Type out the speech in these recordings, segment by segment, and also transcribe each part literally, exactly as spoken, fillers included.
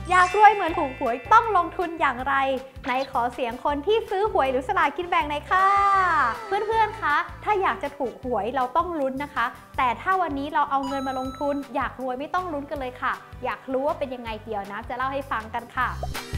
อยากรวยเหมือนถูกหวยต้องลงทุนอย่างไรไหนขอเสียงคนที่ซื้อหวยหรือสลากกินแบ่งหน่อยค่ะเพื่อนๆคะถ้าอยากจะถูกหวยเราต้องลุ้นนะคะแต่ถ้าวันนี้เราเอาเงินมาลงทุนอยากรวยไม่ต้องลุ้นกันเลยค่ะอยากรู้ว่าเป็นยังไงเดี๋ยวนะจะเล่าให้ฟังกันค่ะ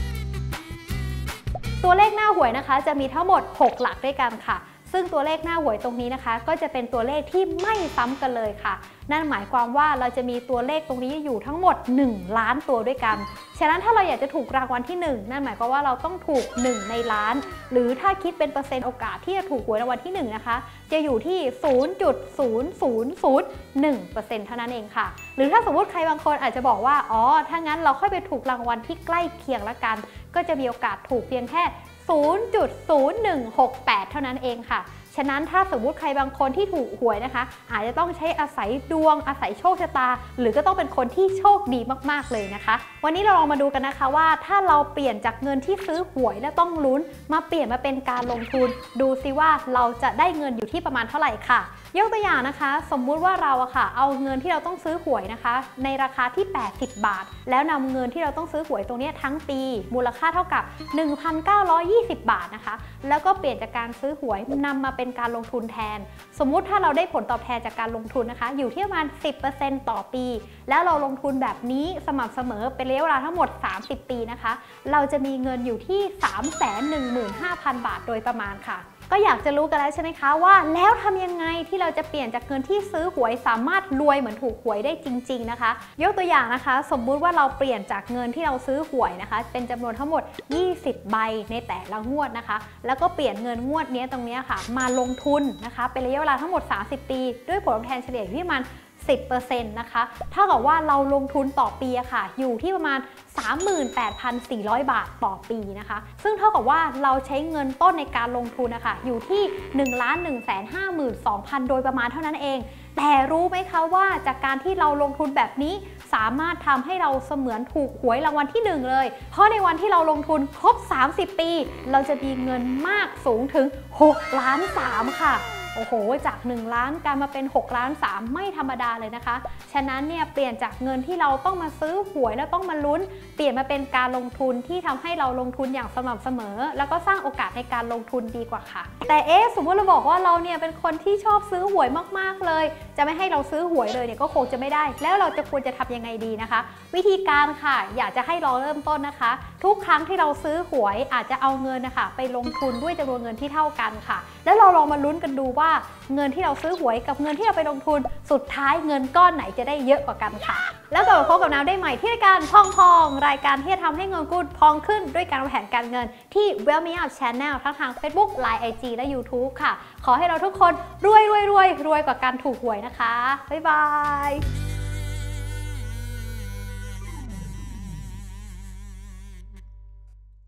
ตัวเลขหน้าหวยนะคะจะมีทั้งหมดหกหลักด้วยกันค่ะซึ่งตัวเลขหน้าหวยตรงนี้นะคะก็จะเป็นตัวเลขที่ไม่ซ้ำกันเลยค่ะนั่นหมายความว่าเราจะมีตัวเลขตรงนี้อยู่ทั้งหมดหนึ่งล้านตัวด้วยกันฉะนั้นถ้าเราอยากจะถูกรางวัลที่หนึ่งนั่นหมายความว่าเราต้องถูกหนึ่งในล้านหรือถ้าคิดเป็นเปอร์เซ็นต์โอกาสที่จะถูกหวยรางวัลที่หนึ่งนะคะจะอยู่ที่ ศูนย์จุดศูนย์ศูนย์ศูนย์หนึ่งเปอร์เซ็นต์ เท่านั้นเองค่ะหรือถ้าสมมติใครบางคนอาจจะบอกว่าอ๋อถ้างั้นเราค่อยไปถูกรางวัลที่ใกล้เคียงละกันก็จะมีโอกาสถูกเพียงแค่ ศูนย์จุดศูนย์หนึ่งหกแปด เท่านั้นเองค่ะฉะนั้นถ้าสมมุติใครบางคนที่ถูกหวยนะคะอาจจะต้องใช้อาศัยดวงอาศัยโชคชะตาหรือก็ต้องเป็นคนที่โชคดีมากๆเลยนะคะวันนี้เราลองมาดูกันนะคะว่าถ้าเราเปลี่ยนจากเงินที่ซื้อหวยและต้องลุ้นมาเปลี่ยนมาเป็นการลงทุนดูซิว่าเราจะได้เงินอยู่ที่ประมาณเท่าไหร่ค่ะยกตัวอย่างนะคะสมมุติว่าเราอะค่ะเอาเงินที่เราต้องซื้อหวยนะคะในราคาที่แปดสิบบาทแล้วนำเงินที่เราต้องซื้อหวยตรงนี้ทั้งปีมูลค่าเท่ากับ หนึ่งพันเก้าร้อยยี่สิบ บาทนะคะแล้วก็เปลี่ยนจากการซื้อหวยนำมาเป็นการลงทุนแทนสมมุติถ้าเราได้ผลตอบแทนจากการลงทุนนะคะอยู่ที่ประมาณ สิบเปอร์เซ็นต์ ต่อปีแล้วเราลงทุนแบบนี้สม่ำเสมอเป็นระยะเวลาทั้งหมดสามสิบปีนะคะเราจะมีเงินอยู่ที่ สามแสนหนึ่งหมื่นห้าพัน บาทโดยประมาณค่ะก็อยากจะรู้กันแล้วใช่ไหมคะว่าแล้วทำยังไงที่เราจะเปลี่ยนจากเงินที่ซื้อหวยสามารถรวยเหมือนถูกหวยได้จริงๆนะคะยกตัวอย่างนะคะสมมุติว่าเราเปลี่ยนจากเงินที่เราซื้อหวยนะคะเป็นจำนวนทั้งหมดยี่สิบใบในแต่ละงวดนะคะแล้วก็เปลี่ยนเงินงวดนี้ตรงนี้ค่ะมาลงทุนนะคะเป็นระยะเวลาทั้งหมดสามสิบปีด้วยผลตอบแทนเฉลี่ยที่ประมาณสิบเปอร์เซ็นต์ นะคะเท่ากับว่าเราลงทุนต่อปีอะค่ะอยู่ที่ประมาณ สามหมื่นแปดพันสี่ร้อย บาทต่อปีนะคะซึ่งเท่ากับว่าเราใช้เงินต้นในการลงทุนนะคะอยู่ที่ หนึ่งล้านหนึ่งแสนห้าหมื่นสองพัน โดยประมาณเท่านั้นเองแต่รู้ไหมคะว่าจากการที่เราลงทุนแบบนี้สามารถทำให้เราเสมือนถูกหวยรางวัลที่หนึ่งเลยเพราะในวันที่เราลงทุนครบสามสิบปีเราจะมีเงินมากสูงถึงหกล้านสามค่ะโอ้โหจากหนึ่งล้านกลายมาเป็นหกล้านสามไม่ธรรมดาเลยนะคะฉะนั้นเนี่ยเปลี่ยนจากเงินที่เราต้องมาซื้อหวยแล้วต้องมาลุ้นเปลี่ยนมาเป็นการลงทุนที่ทำให้เราลงทุนอย่างสม่ำเสมอแล้วก็สร้างโอกาสในการลงทุนดีกว่าค่ะแต่เอ๊ะสมมติเราบอกว่าเราเนี่ยเป็นคนที่ชอบซื้อหวยมากๆเลยจะไม่ให้เราซื้อหวยเลยเนี่ยก็คงจะไม่ได้แล้วเราจะควรจะทำยังไงดีนะคะวิธีการค่ะอยากจะให้เราเริ่มต้นนะคะทุกครั้งที่เราซื้อหวยอาจจะเอาเงินนะคะไปลงทุนด้วยจำนวนเงินที่เท่ากันค่ะแล้วเราลองมาลุ้นกันดูว่าเงินที่เราซื้อหวยกับเงินที่เราไปลงทุนสุดท้ายเงินก้อนไหนจะได้เยอะกว่ากันค่ะแล้วกลับมาพบกับน้ำได้ใหม่ที่รายการพองพองรายการที่จะทำให้เงินกู้พองขึ้นด้วยการวางแผนการเงินที่ Wealth Me Up Channel ทั้งทาง Facebook ไลน์ ไอ จี และ YouTube ค่ะขอให้เราทุกคนรวยรวยรวยรวยกว่าการถูกหวยนะคะบ๊ายบาย